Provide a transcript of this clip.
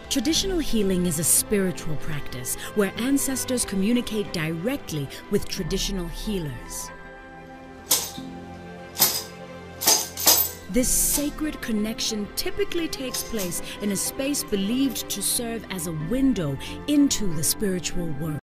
Traditional healing is a spiritual practice where ancestors communicate directly with traditional healers. This sacred connection typically takes place in a space believed to serve as a window into the spiritual world.